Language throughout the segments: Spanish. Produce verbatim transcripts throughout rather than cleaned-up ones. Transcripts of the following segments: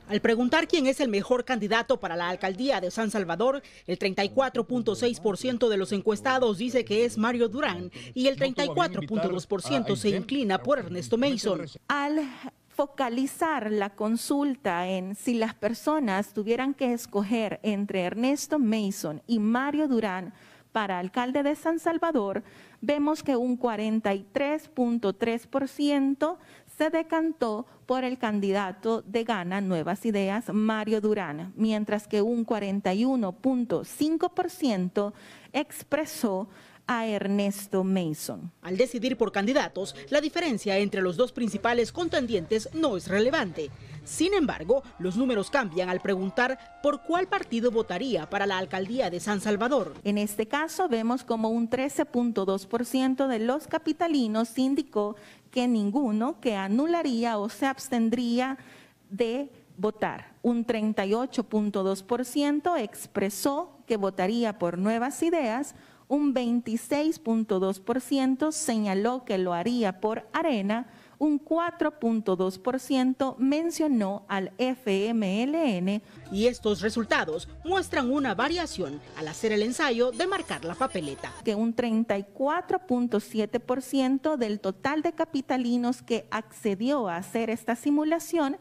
Al preguntar quién es el mejor candidato para la alcaldía de San Salvador, el treinta y cuatro punto seis por ciento de los encuestados dice que es Mario Durán y el treinta y cuatro punto dos por ciento se inclina por Ernesto Mason. Al focalizar la consulta en si las personas tuvieran que escoger entre Ernesto Mason y Mario Durán para alcalde de San Salvador, vemos que un cuarenta y tres punto tres por ciento se decantó por el candidato de Gana Nuevas Ideas, Mario Durán, mientras que un cuarenta y uno punto cinco por ciento expresó a Ernesto Mason. Al decidir por candidatos, la diferencia entre los dos principales contendientes no es relevante. Sin embargo, los números cambian al preguntar por cuál partido votaría para la alcaldía de San Salvador. En este caso vemos como un trece punto dos por ciento de los capitalinos indicó que ninguno, que anularía o se abstendría de votar. Un treinta y ocho punto dos por ciento expresó que votaría por Nuevas Ideas. Un veintiséis punto dos por ciento señaló que lo haría por Arena, un cuatro punto dos por ciento mencionó al F M L N. Y estos resultados muestran una variación al hacer el ensayo de marcar la papeleta. Que un treinta y cuatro punto siete por ciento del total de capitalinos que accedió a hacer esta simulación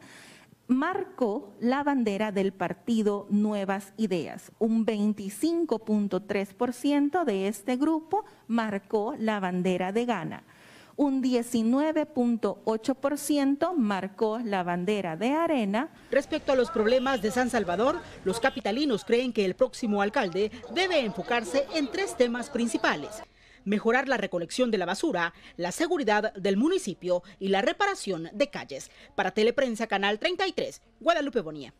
marcó la bandera del partido Nuevas Ideas. Un veinticinco punto tres por ciento de este grupo marcó la bandera de Gana. Un diecinueve punto ocho por ciento marcó la bandera de Arena. Respecto a los problemas de San Salvador, los capitalinos creen que el próximo alcalde debe enfocarse en tres temas principales: mejorar la recolección de la basura, la seguridad del municipio y la reparación de calles. Para Teleprensa, Canal treinta y tres, Guadalupe Bonilla.